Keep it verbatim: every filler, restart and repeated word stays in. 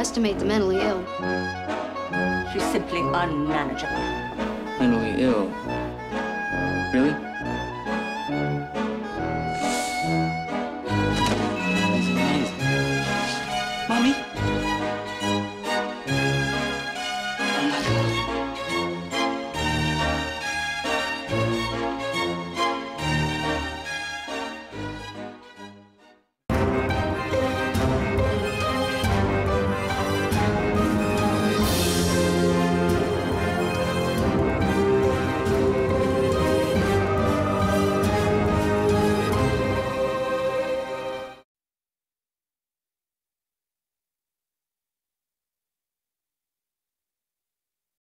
underestimate the mentally ill. She's simply unmanageable. Mentally ill? Really?